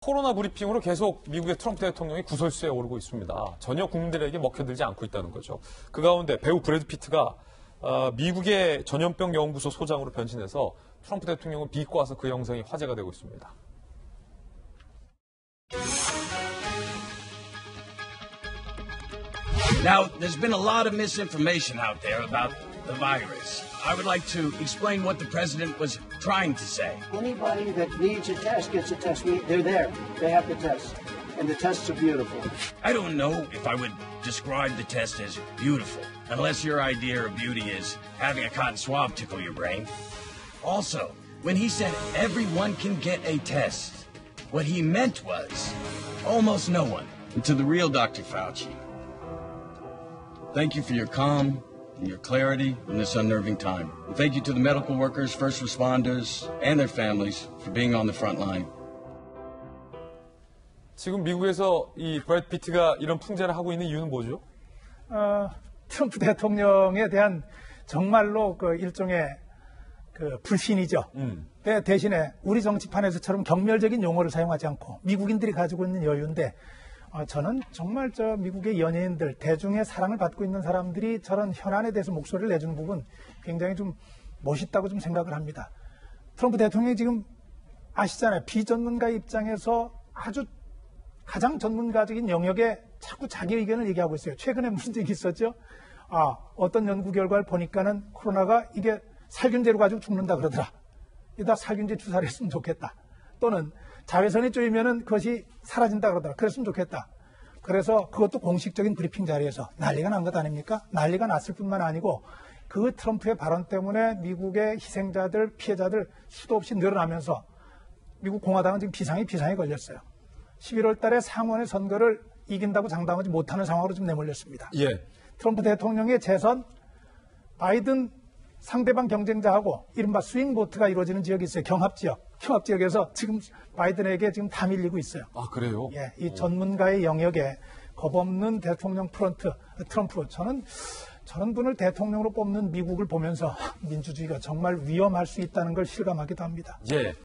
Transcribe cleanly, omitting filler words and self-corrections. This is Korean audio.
코로나 브리핑으로 계속 미국의 트럼프 대통령이 구설수에 오르고 있습니다. 전혀 국민들에게 먹혀들지 않고 있다는 거죠. 그 가운데 배우 브래드 피트가 미국의 전염병 연구소 소장으로 변신해서 트럼프 대통령을 비꼬 와서 그 영상이 화제가 되고 있습니다. Now, there's been a lot of misinformation out there about the virus. I would like to explain what the president was trying to say. Anybody that needs a test gets a test. They're there. They have the test. And the tests are beautiful. I don't know if I would describe the test as beautiful, unless your idea of beauty is having a cotton swab tickle your brain. Also, when he said everyone can get a test, what he meant was almost no one. And to the real Dr. Fauci, thank you for your calm and your clarity in this unnerving time. And thank you to the medical workers, first responders, and their families for being on the front line. 지금 미국에서 이 브래드 피트가 이런 풍자를 하고 있는 이유는 뭐죠? 트럼프 대통령에 대한 정말로 그 일종의 그 불신이죠. 대신에 우리 정치판에서처럼 경멸적인 용어를 사용하지 않고 미국인들이 가지고 있는 여유인데 저는 정말 미국의 연예인들, 대중의 사랑을 받고 있는 사람들이 저런 현안에 대해서 목소리를 내주는 부분 굉장히 좀 멋있다고 좀 생각을 합니다. 트럼프 대통령이 지금 아시잖아요. 비전문가 입장에서 아주 가장 전문가적인 영역에 자꾸 자기 의견을 얘기하고 있어요. 최근에 무슨 얘기 있었죠? 어떤 연구 결과를 보니까는 코로나가 이게 살균제로 가지고 죽는다 그러더라. 이다 살균제 주사를 했으면 좋겠다. 또는 자외선이 쪼이면은 그것이 사라진다 그러더라. 그랬으면 좋겠다. 그래서 그것도 공식적인 브리핑 자리에서 난리가 난 것 아닙니까? 난리가 났을 뿐만 아니고 그 트럼프의 발언 때문에 미국의 희생자들, 피해자들 수도 없이 늘어나면서 미국 공화당은 지금 비상에 걸렸어요. 11월 달에 상원의 선거를 이긴다고 장담하지 못하는 상황으로 지금 내몰렸습니다. 예. 트럼프 대통령의 재선, 바이든 상대방 경쟁자하고 이른바 스윙보트가 이루어지는 지역이 있어요. 경합지역에서 지금 바이든에게 지금 다 밀리고 있어요. 아, 그래요? 예, 이 전문가의 영역에 겁없는 대통령 트럼프. 저런 분을 대통령으로 뽑는 미국을 보면서 민주주의가 정말 위험할 수 있다는 걸 실감하기도 합니다. 예.